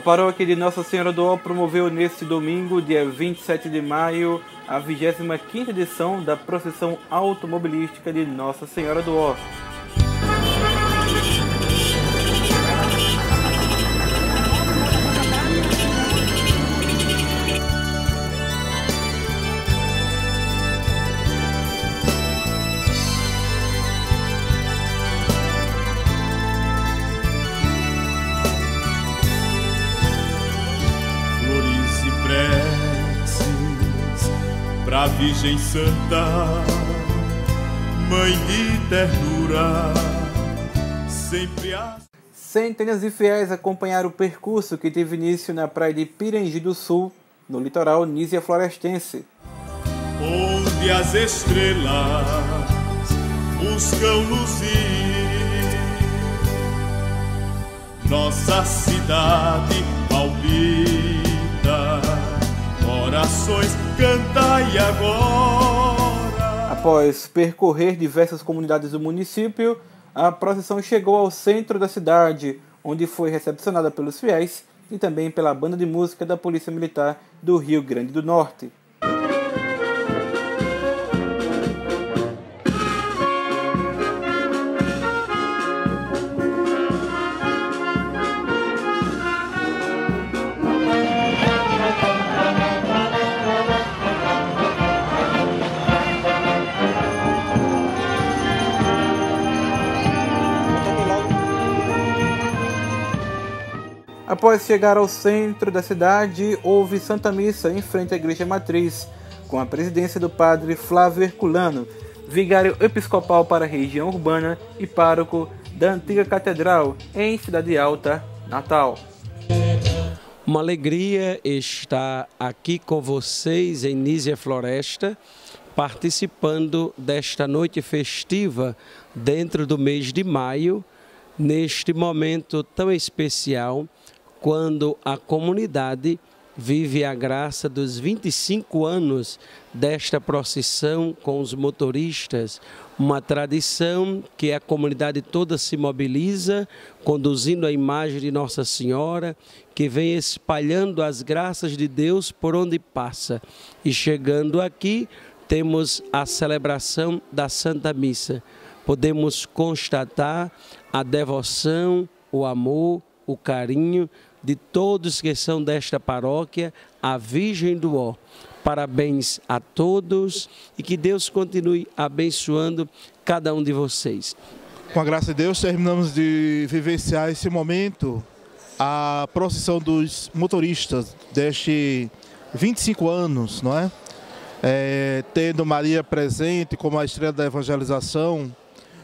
paróquia de Nossa Senhora do Ó promoveu neste domingo, dia 27 de maio, a 25ª edição da procissão automobilística de Nossa Senhora do Ó. Pra Virgem Santa, Mãe de ternura, sempre a... Centenas de fiéis acompanharam o percurso que teve início na praia de Pirangi do Sul, no litoral Nísia Florestense. Onde as estrelas buscam luzir, nossa cidade palpita, corações cantai agora. Após percorrer diversas comunidades do município, a procissão chegou ao centro da cidade, onde foi recepcionada pelos fiéis e também pela banda de música da Polícia Militar do Rio Grande do Norte. Após chegar ao centro da cidade, houve Santa Missa em frente à Igreja Matriz, com a presidência do padre Flávio Herculano, vigário episcopal para a região urbana e pároco da antiga catedral em Cidade Alta, Natal. Uma alegria estar aqui com vocês em Nísia Floresta, participando desta noite festiva dentro do mês de maio, neste momento tão especial, quando a comunidade vive a graça dos 25 anos desta procissão com os motoristas, uma tradição que a comunidade toda se mobiliza, conduzindo a imagem de Nossa Senhora, que vem espalhando as graças de Deus por onde passa. E chegando aqui, temos a celebração da Santa Missa. Podemos constatar a devoção, o amor, o carinho de todos que são desta paróquia, a Virgem do Ó. Parabéns a todos e que Deus continue abençoando cada um de vocês. Com a graça de Deus, terminamos de vivenciar esse momento, a procissão dos motoristas deste 25 anos, não é? Tendo Maria presente como a estrela da evangelização,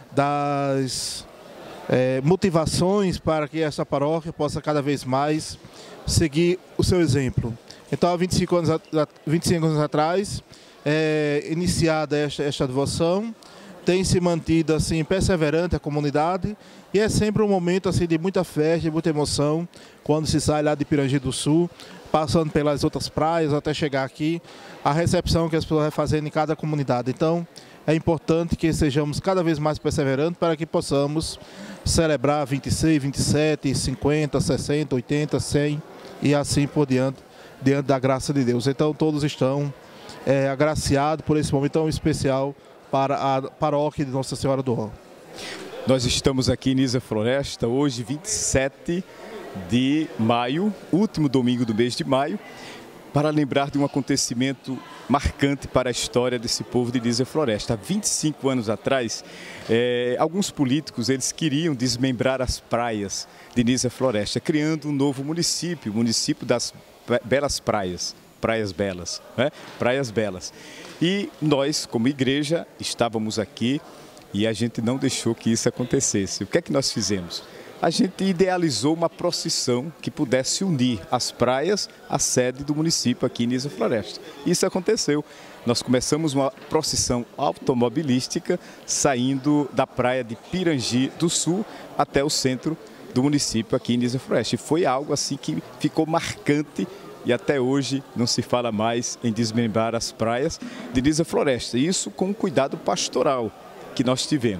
das motivações para que essa paróquia possa cada vez mais seguir o seu exemplo. Então, há 25 anos atrás, iniciada esta devoção, tem se mantido assim perseverante a comunidade e é sempre um momento assim de muita festa, de muita emoção, quando se sai lá de Pirangi do Sul, passando pelas outras praias até chegar aqui, a recepção que as pessoas vão fazendo em cada comunidade. Então, é importante que sejamos cada vez mais perseverantes para que possamos celebrar 26, 27, 50, 60, 80, 100 e assim por diante, diante da graça de Deus. Então todos estão agraciados por esse momento tão especial para a paróquia de Nossa Senhora do Ó. Nós estamos aqui em Nísia Floresta, hoje 27 de maio, último domingo do mês de maio, para lembrar de um acontecimento marcante para a história desse povo de Nísia Floresta. Há 25 anos atrás, alguns políticos eles queriam desmembrar as praias de Nísia Floresta, criando um novo município, o município das Belas Praias, Praias Belas, né? Praias Belas. E nós, como igreja, estávamos aqui e a gente não deixou que isso acontecesse. O que é que nós fizemos? A gente idealizou uma procissão que pudesse unir as praias à sede do município aqui em Nísia Floresta. Isso aconteceu. Nós começamos uma procissão automobilística saindo da praia de Pirangi do Sul até o centro do município aqui em Nísia Floresta. E foi algo assim que ficou marcante e até hoje não se fala mais em desmembrar as praias de Nísia Floresta. Isso com um cuidado pastoral que nós tivemos.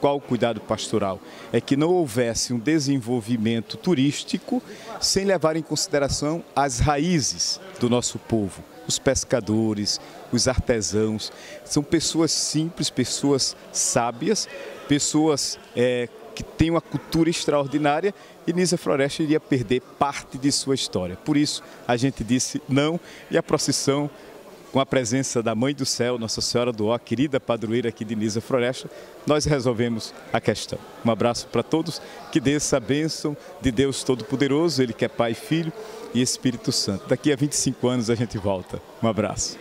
Qual o cuidado pastoral? É que não houvesse um desenvolvimento turístico sem levar em consideração as raízes do nosso povo. Os pescadores, os artesãos, são pessoas simples, pessoas sábias, pessoas que têm uma cultura extraordinária, e Nísia Floresta iria perder parte de sua história. Por isso, a gente disse não, e a procissão, com a presença da Mãe do Céu, Nossa Senhora do Ó, querida padroeira aqui de Nísia Floresta, nós resolvemos a questão. Um abraço para todos, que dê essa bênção de Deus Todo-Poderoso, Ele que é Pai, Filho e Espírito Santo. Daqui a 25 anos a gente volta. Um abraço.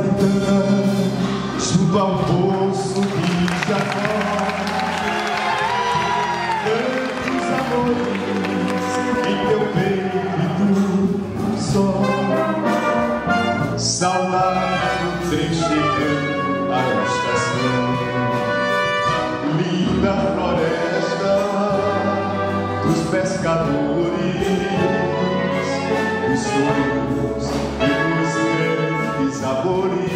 Junto ao poço de Jacó, tantos amores em teu peito só. Saudade do trem chegando à estação, linda floresta dos pescadores, dos sonhos e dos grandes amores.